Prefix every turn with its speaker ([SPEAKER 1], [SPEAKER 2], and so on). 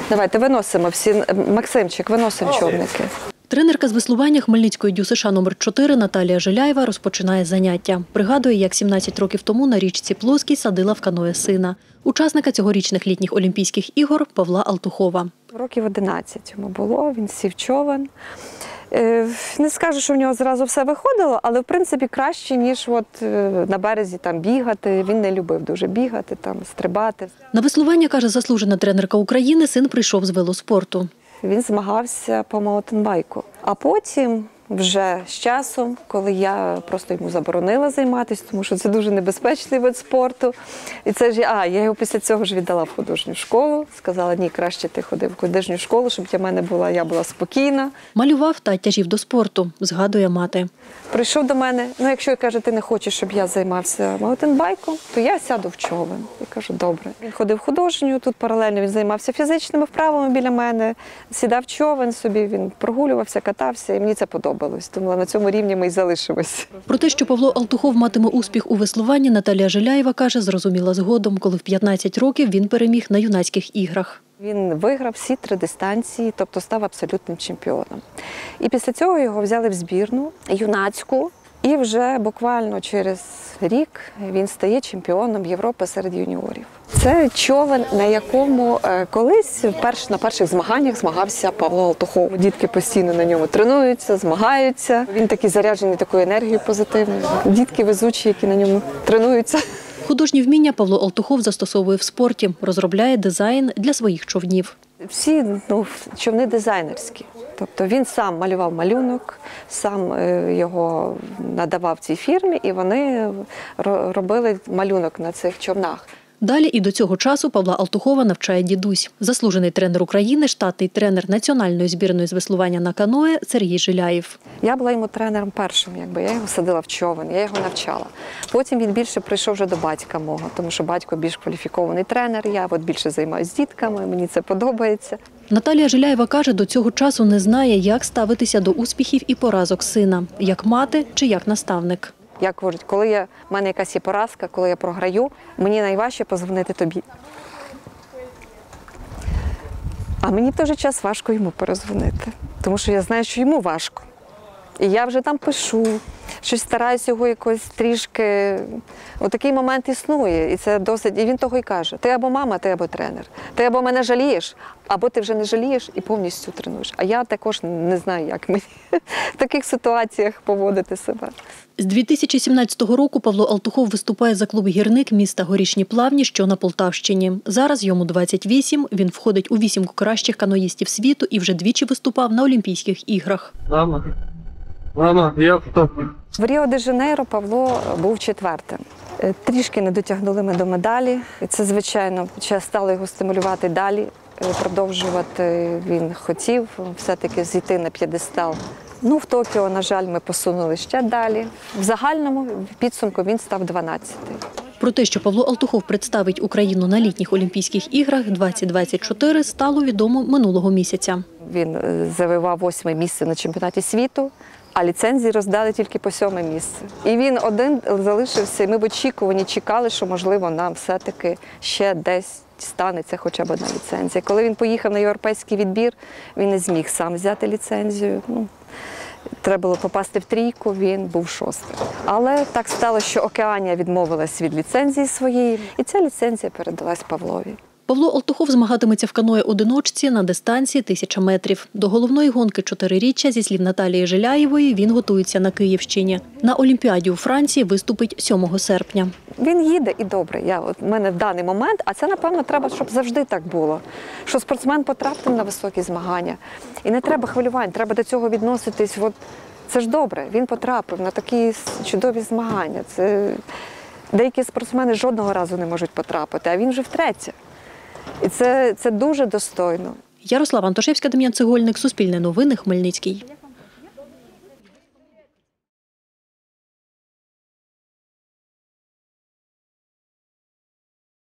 [SPEAKER 1] Давайте виносимо всі. Максимчик, виносимо човники.
[SPEAKER 2] Тренерка з веслування Хмельницької ДЮСШ номер 4 Наталія Жиляєва розпочинає заняття. Пригадує, як 17 років тому на річці Плоскій садила в каное сина. Учасника цьогорічних літніх Олімпійських ігор Павла Алтухова.
[SPEAKER 1] Років 11 йому було, він сів човен. Не скажу, що в нього зразу все виходило, але в принципі краще, ніж на березі там бігати. Він не любив дуже бігати, там стрибати.
[SPEAKER 2] На веслування, каже заслужена тренерка України, син прийшов з велоспорту.
[SPEAKER 1] Він змагався по маунтенбайку. А потім, вже з часом, коли я просто йому заборонила займатися, тому що це дуже небезпечний вид спорту. І це ж я його після цього ж віддала в художню школу. Сказала, ні, краще ти ходив в художню школу, щоб я була спокійна.
[SPEAKER 2] Малював та тяжів до спорту, згадує мати.
[SPEAKER 1] Прийшов до мене, якщо, каже, ти не хочеш, щоб я займався маунтенбайком, то я сяду в човен. Я кажу, добре. Він ходив в художню, тут паралельно він займався фізичними вправами біля мене, сідав в човен собі, він прогулювався, катався, і мені це подобалось. Тому на цьому рівні ми й залишимось.
[SPEAKER 2] Про те, що Павло Алтухов матиме успіх у веслуванні, Наталія Жиляєва каже, зрозуміла згодом, коли в 15 років він переміг на юнацьких іграх.
[SPEAKER 1] Він виграв всі 3 дистанції, тобто став абсолютним чемпіоном. І після цього його взяли в збірну юнацьку, і вже буквально через рік він стає чемпіоном Європи серед юніорів. Це човен, на якому колись на перших змаганнях змагався Павло Алтухов. Дітки постійно на ньому тренуються, змагаються. Він такий заряджений такою енергією позитивною. Дітки везучі, які на ньому тренуються.
[SPEAKER 2] Художні вміння Павло Алтухов застосовує в спорті, розробляє дизайн для своїх човнів.
[SPEAKER 1] Всі човни дизайнерські. Тобто він сам малював малюнок, сам його надавав цій фірмі, і вони робили малюнок на цих човнах.
[SPEAKER 2] Далі і до цього часу Павла Алтухова навчає дідусь. Заслужений тренер України, штатний тренер національної збірної з веслування на каное Сергій Жиляєв.
[SPEAKER 1] Я була йому тренером першим, я його садила в човен, я його навчала. Потім він більше прийшов вже до батька мого, тому що батько більш кваліфікований тренер, я більше займаюся з дітками, мені це подобається.
[SPEAKER 2] Наталія Жиляєва каже, до цього часу не знає, як ставитися до успіхів і поразок сина, як мати чи як наставник.
[SPEAKER 1] Як кажуть, коли в мене якась є поразка, коли я програю, мені найважче подзвонити тобі. А мені в той же час важко йому перезвонити, тому що я знаю, що йому важко. І я вже там пишу, щось стараюся його якось трішки... Отакий момент існує, і це досить... І він того й каже, ти або мама, ти або тренер. Ти або мене жалієш, або ти вже не жалієш і повністю тренуєш. А я також не знаю, як мені в таких ситуаціях поводити себе.
[SPEAKER 2] З 2017 року Павло Алтухов виступає за клуб «Гірник» міста Горішні Плавні, що на Полтавщині. Зараз йому 28, він входить у 8 кращих каноїстів світу і вже двічі виступав на Олімпійських іграх.
[SPEAKER 3] Мама, я в
[SPEAKER 1] В Ріо-де-Жанейро Павло був 4-тим. Трішки не дотягнули ми до медалі. І це, звичайно, стало його стимулювати далі, продовжувати. Він хотів все-таки зійти на п'єдестал. В Токіо, на жаль, ми посунули ще далі. В загальному підсумку він став 12-й.
[SPEAKER 2] Про те, що Павло Алтухов представить Україну на літніх Олімпійських іграх 2024, стало відомо минулого місяця.
[SPEAKER 1] Він завоював 8-ме місце на чемпіонаті світу, а ліцензії роздали тільки по 7-ме місце. І він один залишився, і ми в очікуванні чекали, що, можливо, нам все-таки ще десь станеться хоча б одна ліцензія. Коли він поїхав на європейський відбір, він не зміг сам взяти ліцензію. Треба було попасти в трійку, він був 6-й. Але так стало, що Океанія відмовилась від ліцензії своєї, і ця ліцензія передалась Павлові.
[SPEAKER 2] Павло Алтухов змагатиметься в каное-одиночці на дистанції 1000 метрів. До головної гонки 4-річчя, зі слів Наталії Жиляєвої, він готується на Київщині. На Олімпіаді у Франції виступить 7 серпня.
[SPEAKER 1] Він їде і добре. У мене в даний момент, а це, напевно, треба, щоб завжди так було. Що спортсмен потрапив на високі змагання. І не треба хвилювань, треба до цього відноситись. Це ж добре, він потрапив на такі чудові змагання. Деякі спортсмени жодного разу не можуть потрапити, а він вже втретє. І це дуже достойно.
[SPEAKER 2] Ярослава Антошевська, Дем'ян Цегольник, Суспільне новини, Хмельницький.